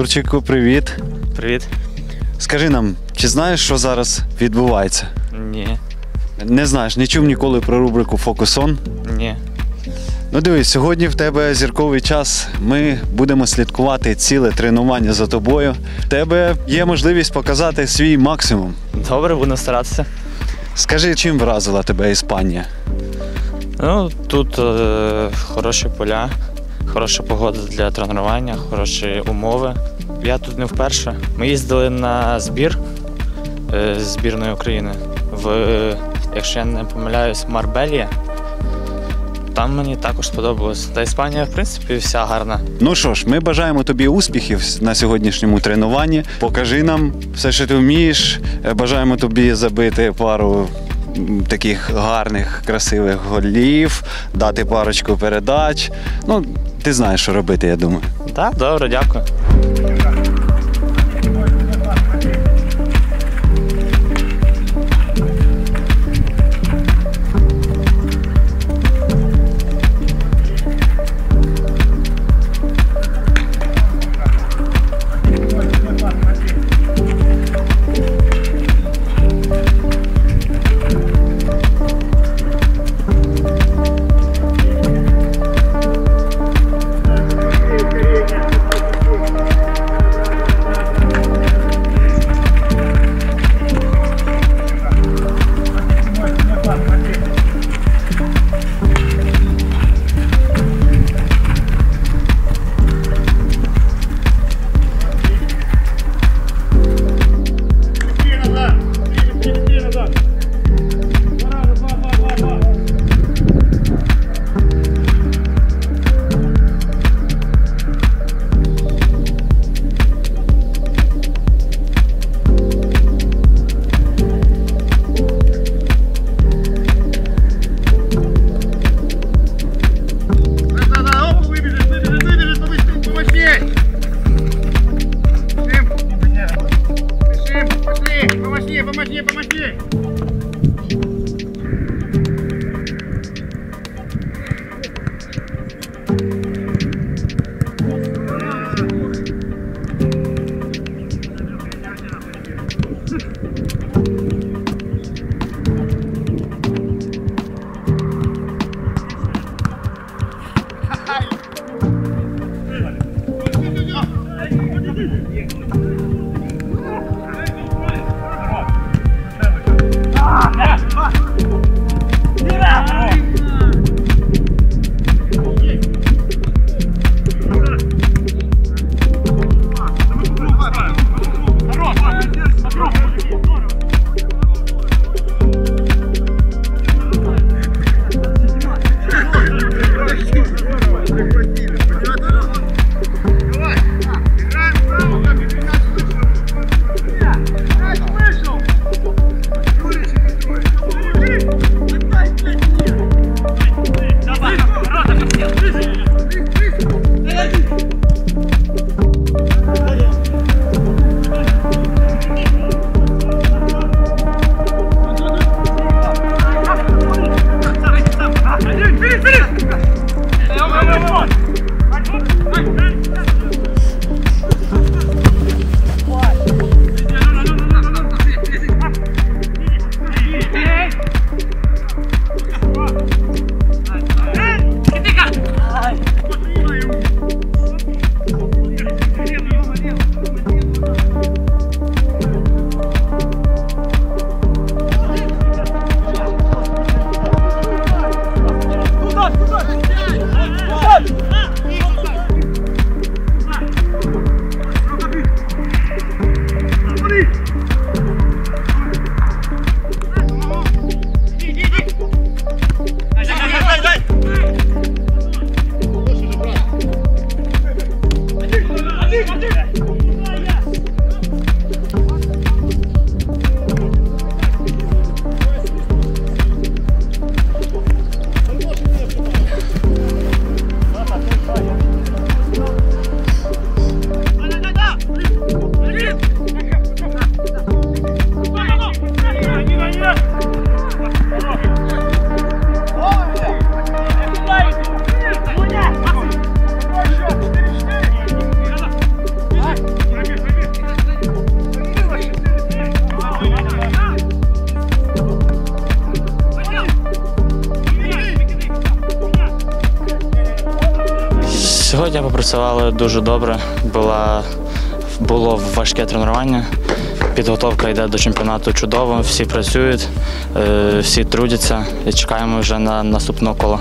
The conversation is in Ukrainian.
Артурчику, привіт. Привіт. Скажи нам, чи знаєш, що зараз відбувається? Ні. Не знаєш, не чув ніколи про рубрику «Фокус Он»? Ні. Ну дивись, сьогодні в тебе зірковий час. Ми будемо слідкувати ціле тренування за тобою. В тебе є можливість показати свій максимум. Добре, буду старатися. Скажи, чим вразила тебе Іспанія? Ну, тут хороші поля, хороша погода для тренування, хороші умови. Я тут не вперше. Ми їздили на збір збірної України якщо я не помиляюсь, Марбелья. Там мені також сподобалось. Та Іспанія, в принципі, вся гарна. Ну що ж, ми бажаємо тобі успіхів на сьогоднішньому тренуванні. Покажи нам все, що ти вмієш. Бажаємо тобі забити пару таких гарних, красивих голів, дати парочку передач. Ну, ти знаєш, що робити, я думаю. Так, добре, дякую. Сьогодні попрацювали дуже добре. Було важке тренування. Підготовка йде до чемпіонату чудово, всі працюють, всі трудяться і чекаємо вже на наступного кола.